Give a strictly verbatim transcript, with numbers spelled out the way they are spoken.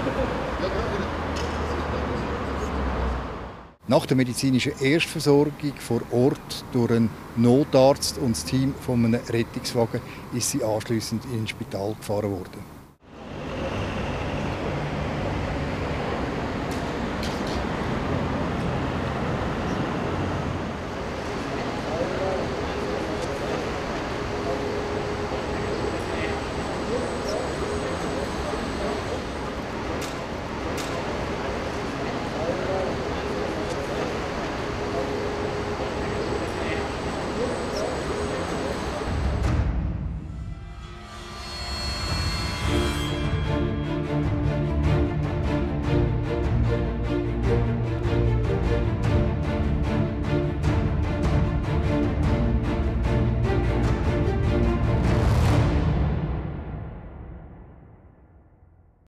Nach der medizinischen Erstversorgung vor Ort durch einen Notarzt und das Team von einem Rettungswagen ist sie anschliessend ins Spital gefahren worden.